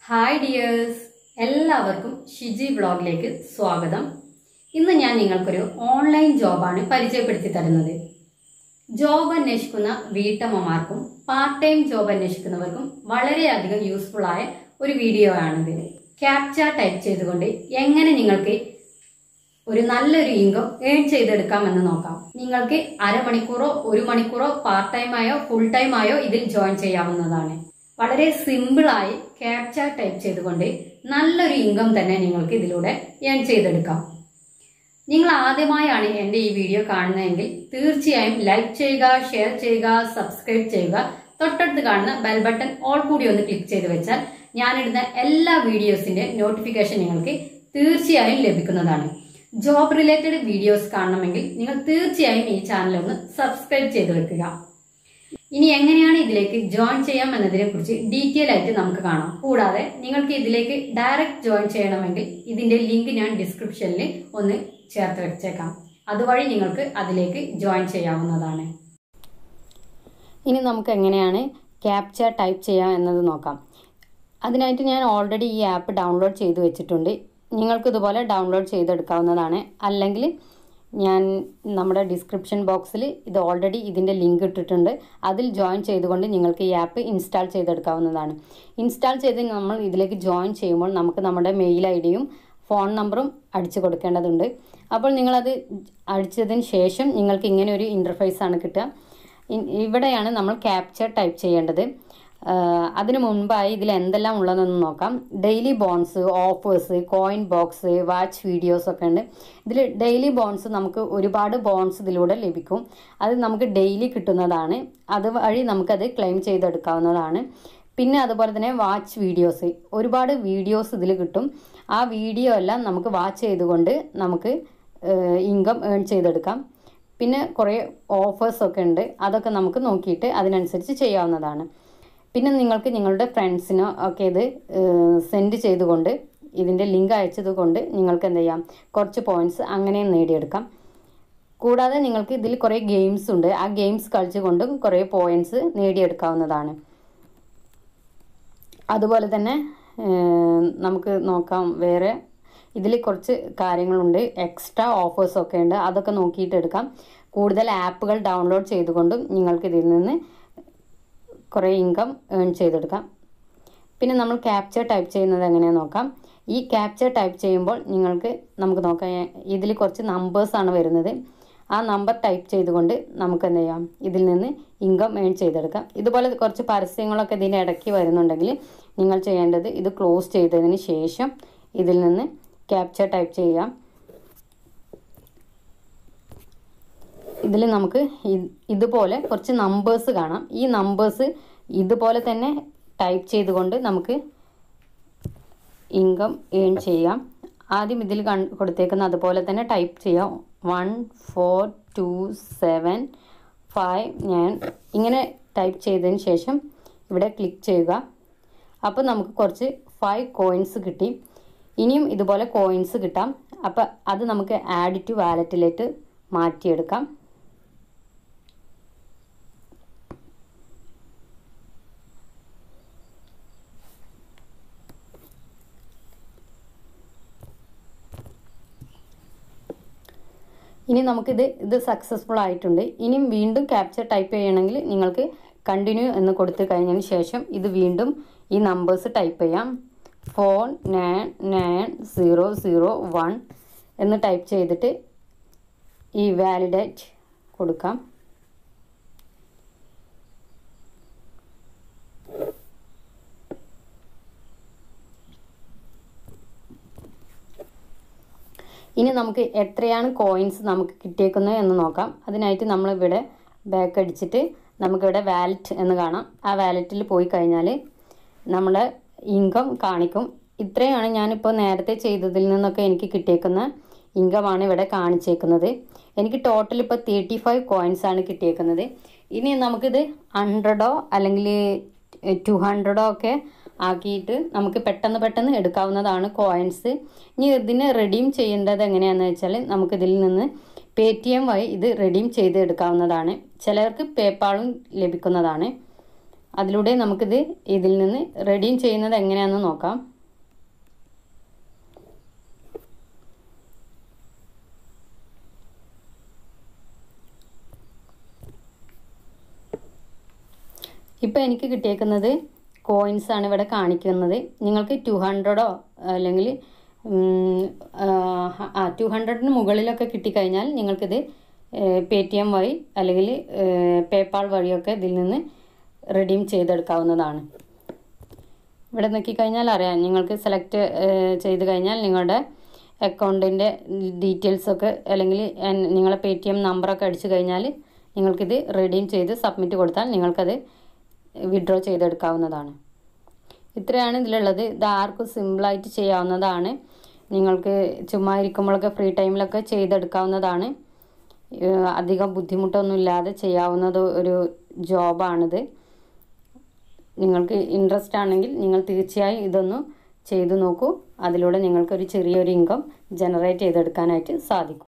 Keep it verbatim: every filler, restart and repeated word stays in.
Hi dears, എല്ലാവർക്കും ഷിജി വ്ളോഗിലേക്ക് സ്വാഗതം. ഇന്ന് ഞാൻ നിങ്ങൾക്കൊരു ഓൺലൈൻ ജോബാണ് പരിചയപ്പെടുത്തി തരുന്നത്. ജോബ് അന്വേഷിക്കുന്ന വീട്ടമ്മമാർക്കും പാർട്ട് ടൈം ജോബ് അന്വേഷിക്കുന്നവർക്കും വളരെയധികം യൂസ്ഫുൾ ആയ ഒരു വീഡിയോ ആണിത്. ക്യാപ്ച ടൈപ്പ് ചെയ്തുകൊണ്ട് എങ്ങനെ നിങ്ങൾക്ക് ഒരു നല്ലൊരു ഇൻകം ഏൺ ചെയ്തെടുക്കാമെന്ന് നോക്കാം. നിങ്ങൾക്ക് അരമണിക്കൂറോ ഒരു മണിക്കൂറോ പാർട്ട് ടൈം ആയോ ഫുൾ ടൈം ആയോ ഇതിൽ ജോയിൻ ചെയ്യാവുന്നതാണ്. വളരെ സിമ്പിളായി ക്യാപ്ച ടൈപ്പ് ചെയ്തുകൊണ്ട് നല്ലൊരു ഇൻകം തന്നെ നിങ്ങൾക്ക് ഇതിലൂടെ ഏൺ ചെയ്തെടുക്കാം. നിങ്ങൾ ആദ്യമായാണ് എൻ്റെ ഈ വീഡിയോ കാണുന്നതെങ്കിൽ തീർച്ചയായും ലൈക്ക് ചെയ്യുക, ഷെയർ ചെയ്യുക, സബ്സ്ക്രൈബ് ചെയ്യുക. തൊട്ടടുത്ത് കാണുന്ന ബെൽ ബട്ടൺ ഓൾ കൂടി ഒന്ന് ക്ലിക്ക് ചെയ്ത് വെച്ചാൽ ഞാനിടുന്ന എല്ലാ വീഡിയോസിന്റെ നോട്ടിഫിക്കേഷൻ നിങ്ങൾക്ക് തീർച്ചയായും ലഭിക്കുന്നതാണ്. ജോബ് റിലേറ്റഡ് വീഡിയോസ് കാണണമെങ്കിൽ നിങ്ങൾ തീർച്ചയായും ഈ ചാനൽ ഒന്ന് സബ്സ്ക്രൈബ് ചെയ്ത് വെക്കുക. ഇനി എങ്ങനെയാണ് ഇതിലേക്ക് ജോയിൻ ചെയ്യാം എന്നതിനെ കുറിച്ച് ഡീറ്റെയിൽ ആയിട്ട് നമുക്ക് കാണാം. കൂടാതെ നിങ്ങൾക്ക് ഇതിലേക്ക് ഡയറക്റ്റ് ജോയിൻ ചെയ്യണമെങ്കിൽ ഇതിന്റെ ലിങ്ക് ഞാൻ ഡിസ്ക്രിപ്ഷനിൽ ഒന്ന് ചേർത്ത് വെച്ചേക്കാം. അതുവഴി നിങ്ങൾക്ക് അതിലേക്ക് ജോയിൻ ചെയ്യാവുന്നതാണ്. ഇനി നമുക്ക് എങ്ങനെയാണ് ക്യാപ്ച ടൈപ്പ് ചെയ്യാം എന്നത് നോക്കാം. അതിനായിട്ട് ഞാൻ ഓൾറെഡി ഈ ആപ്പ് ഡൗൺലോഡ് ചെയ്ത് വെച്ചിട്ടുണ്ട്. നിങ്ങൾക്ക് ഇതുപോലെ ഡൗൺലോഡ് ചെയ്തെടുക്കാവുന്നതാണ്. അല്ലെങ്കിൽ ഞാൻ നമ്മുടെ ഡിസ്ക്രിപ്ഷൻ ബോക്സിൽ ഇത് ഓൾറെഡി ഇതിൻ്റെ ലിങ്ക് ഇട്ടിട്ടുണ്ട്. അതിൽ ജോയിൻ ചെയ്തുകൊണ്ട് നിങ്ങൾക്ക് ഈ ആപ്പ് ഇൻസ്റ്റാൾ ചെയ്തെടുക്കാവുന്നതാണ്. ഇൻസ്റ്റാൾ ചെയ്ത് നമ്മൾ ഇതിലേക്ക് ജോയിൻ ചെയ്യുമ്പോൾ നമുക്ക് നമ്മുടെ മെയിൽ ഐ ഡിയും ഫോൺ നമ്പറും അടിച്ചു കൊടുക്കേണ്ടതുണ്ട്. അപ്പോൾ നിങ്ങളത് അടിച്ചതിന് ശേഷം നിങ്ങൾക്ക് ഇങ്ങനെ ഒരു ഇൻ്റർഫേസ് ആണ് കിട്ടുക. ഇവിടെയാണ് നമ്മൾ ക്യാപ്ച ടൈപ്പ് ചെയ്യേണ്ടത്. അതിനു മുൻപായി ഇതിൽ എന്തെല്ലാം ഉള്ളതെന്ന് നോക്കാം. Daily bonus, offers, coin box, watch videos ഒക്കെ ഉണ്ട്. ഇതിൽ ഡെയിലി ബോൺസ് നമുക്ക് ഒരുപാട് ബോൺസ് ഇതിലൂടെ ലഭിക്കും. അത് നമുക്ക് ഡെയിലി കിട്ടുന്നതാണ്. അതുവഴി നമുക്കത് ക്ലെയിം ചെയ്തെടുക്കാവുന്നതാണ്. പിന്നെ അതുപോലെ തന്നെ വാച്ച് വീഡിയോസ്, ഒരുപാട് വീഡിയോസ് ഇതിൽ കിട്ടും. ആ വീഡിയോ എല്ലാം നമുക്ക് വാച്ച് ചെയ്തുകൊണ്ട് നമുക്ക് ഇൻകം ഏൺ ചെയ്തെടുക്കാം. പിന്നെ കുറേ ഓഫേഴ്സൊക്കെ ഉണ്ട്. അതൊക്കെ നമുക്ക് നോക്കിയിട്ട് അതിനനുസരിച്ച് ചെയ്യാവുന്നതാണ്. പിന്നെ നിങ്ങൾക്ക് നിങ്ങളുടെ ഫ്രണ്ട്സിനോ ഒക്കെ ഇത് സെൻഡ് ചെയ്തുകൊണ്ട് ഇതിൻ്റെ ലിങ്ക് അയച്ചത് കൊണ്ട് നിങ്ങൾക്ക് എന്ത് ചെയ്യാം, കുറച്ച് പോയിൻറ്റ്സ് അങ്ങനെ നേടിയെടുക്കാം. കൂടാതെ നിങ്ങൾക്ക് ഇതിൽ കുറേ ഗെയിംസ് ഉണ്ട്. ആ ഗെയിംസ് കളിച്ചുകൊണ്ടും കുറേ പോയിൻറ്റ്സ് നേടിയെടുക്കാവുന്നതാണ്. അതുപോലെ തന്നെ നമുക്ക് നോക്കാം, വേറെ ഇതിൽ കുറച്ച് കാര്യങ്ങളുണ്ട്. എക്സ്ട്രാ ഓഫേഴ്സൊക്കെ ഉണ്ട്. അതൊക്കെ നോക്കിയിട്ട് എടുക്കാം. കൂടുതൽ ആപ്പുകൾ ഡൗൺലോഡ് ചെയ്തുകൊണ്ടും നിങ്ങൾക്ക് ഇതിൽ നിന്ന് കുറേ ഇൻകം ഏൺ ചെയ്തെടുക്കാം. പിന്നെ നമ്മൾ ക്യാപ്ച ടൈപ്പ് ചെയ്യുന്നത് എങ്ങനെയാണെന്ന് നോക്കാം. ഈ ക്യാപ്ച ടൈപ്പ് ചെയ്യുമ്പോൾ നിങ്ങൾക്ക് നമുക്ക് നോക്കാം, ഇതിൽ കുറച്ച് നമ്പേഴ്സാണ് വരുന്നത്. ആ നമ്പർ ടൈപ്പ് ചെയ്തുകൊണ്ട് നമുക്ക് എന്ത് ചെയ്യാം, ഇതിൽ നിന്ന് ഇൻകം ഏൺ ചെയ്തെടുക്കാം. ഇതുപോലെ കുറച്ച് പരസ്യങ്ങളൊക്കെ ഇതിൻ്റെ ഇടയ്ക്ക് വരുന്നുണ്ടെങ്കിൽ നിങ്ങൾ ചെയ്യേണ്ടത് ഇത് ക്ലോസ് ചെയ്തതിന് ശേഷം ഇതിൽ നിന്ന് ക്യാപ്ച ടൈപ്പ് ചെയ്യാം. ഇതിൽ നമുക്ക് ഇതുപോലെ കുറച്ച് നമ്പേഴ്സ് കാണാം. ഈ നമ്പേഴ്സ് ഇതുപോലെ തന്നെ ടൈപ്പ് ചെയ്തുകൊണ്ട് നമുക്ക് ഇൻകം ഏൺ ചെയ്യാം. ആദ്യം ഇതിൽ കൊടുത്തേക്കുന്ന അതുപോലെ തന്നെ ടൈപ്പ് ചെയ്യാം. One four two seven five ഞാൻ ഇങ്ങനെ ടൈപ്പ് ചെയ്തതിന് ശേഷം ഇവിടെ ക്ലിക്ക് ചെയ്യുക. അപ്പോൾ നമുക്ക് കുറച്ച് ഫൈവ് കോയിൻസ് കിട്ടി. ഇനിയും ഇതുപോലെ കോയിൻസ് കിട്ടാം. അപ്പോൾ അത് നമുക്ക് ആഡ് ടു വാലറ്റിലേക്ക് മാറ്റിയെടുക്കാം. ഇനി നമുക്കിത് ഇത് സക്സസ്ഫുൾ ആയിട്ടുണ്ട്. ഇനിയും വീണ്ടും ക്യാപ്ച ടൈപ്പ് ചെയ്യണമെങ്കിൽ നിങ്ങൾക്ക് കണ്ടിന്യൂ എന്ന് കൊടുത്തു കഴിഞ്ഞതിന് ശേഷം ഇത് വീണ്ടും ഈ നമ്പേഴ്സ് ടൈപ്പ് ചെയ്യാം. Four nine nine zero zero one എന്ന് ടൈപ്പ് ചെയ്തിട്ട് ഈ വാലിഡേറ്റ് കൊടുക്കാം. ഇനി നമുക്ക് എത്രയാണ് കോയിൻസ് നമുക്ക് കിട്ടിയേക്കുന്നത് എന്ന് നോക്കാം. അതിനായിട്ട് നമ്മളിവിടെ ബാക്ക് അടിച്ചിട്ട് നമുക്കിവിടെ വാലറ്റ് എന്ന് കാണാം. ആ വാലറ്റിൽ പോയി കഴിഞ്ഞാൽ നമ്മുടെ ഇൻകം കാണിക്കും. ഇത്രയാണ് ഞാനിപ്പോൾ നേരത്തെ ചെയ്തതിൽ നിന്നൊക്കെ എനിക്ക് കിട്ടിയേക്കുന്ന ഇൻകമാണ് ഇവിടെ കാണിച്ചേക്കുന്നത്. എനിക്ക് ടോട്ടൽ ഇപ്പോൾ തേർട്ടി ഫൈവ് കോയിൻസ് ആണ് കിട്ടിയേക്കുന്നത്. ഇനി നമുക്കിത് ഹൺഡ്രഡോ അല്ലെങ്കിൽ ടു ഹൺഡ്രഡോ ഒക്കെ ആക്കിയിട്ട് നമുക്ക് പെട്ടെന്ന് പെട്ടെന്ന് എടുക്കാവുന്നതാണ് കോയിൻസ്. ഇനി ഇതിന് റെഡീം ചെയ്യേണ്ടത് എങ്ങനെയാണെന്ന് വെച്ചാൽ നമുക്കിതിൽ നിന്ന് പേ ടി എം വഴി ഇത് റെഡീം ചെയ്ത് എടുക്കാവുന്നതാണ്. ചിലർക്ക് പേപ്പാളും ലഭിക്കുന്നതാണ്. അതിലൂടെ നമുക്കിത് ഇതിൽ നിന്ന് റെഡീം ചെയ്യുന്നത് എങ്ങനെയാണെന്ന് നോക്കാം. ഇപ്പോൾ എനിക്ക് കിട്ടിയേക്കുന്നത് കോയിൻസ് ആണ് ഇവിടെ കാണിക്കുന്നത്. നിങ്ങൾക്ക് ടു ഹൺഡ്രഡോ അല്ലെങ്കിൽ ആ ടു ഹൺഡ്രഡിന് മുകളിലൊക്കെ കിട്ടിക്കഴിഞ്ഞാൽ നിങ്ങൾക്കിത് പേ ടി എം വഴി അല്ലെങ്കിൽ പേപ്പാൾ വഴിയൊക്കെ ഇതിൽ നിന്ന് റിഡീം ചെയ്തെടുക്കാവുന്നതാണ്. ഇവിടെ നോക്കിക്കഴിഞ്ഞാൽ അറിയാം, നിങ്ങൾക്ക് സെലക്ട് ചെയ്ത് കഴിഞ്ഞാൽ നിങ്ങളുടെ അക്കൗണ്ടിൻ്റെ ഡീറ്റെയിൽസൊക്കെ അല്ലെങ്കിൽ നിങ്ങളെ പേ ടി എം നമ്പറൊക്കെ അടിച്ചു കഴിഞ്ഞാൽ നിങ്ങൾക്കിത് റിഡീം ചെയ്ത് സബ്മിറ്റ് കൊടുത്താൽ നിങ്ങൾക്കത് വിഡ്രോ ചെയ്തെടുക്കാവുന്നതാണ്. ഇത്രയാണ് ഇതിലുള്ളത്. ഇത് ആർക്കും സിമ്പിളായിട്ട് ചെയ്യാവുന്നതാണ്. നിങ്ങൾക്ക് ചുമ്മാ ഇരിക്കുമ്പോഴൊക്കെ ഫ്രീ ടൈമിലൊക്കെ ചെയ്തെടുക്കാവുന്നതാണ്. അധികം ബുദ്ധിമുട്ടൊന്നുമില്ലാതെ ചെയ്യാവുന്നത് ഒരു ജോബാണിത്. നിങ്ങൾക്ക് ഇൻട്രസ്റ്റ് ആണെങ്കിൽ നിങ്ങൾ തീർച്ചയായും ഇതൊന്ന് ചെയ്തു നോക്കൂ. അതിലൂടെ നിങ്ങൾക്കൊരു ചെറിയൊരു ഇൻകം ജനറേറ്റ് ചെയ്തെടുക്കാനായിട്ട് സാധിക്കും.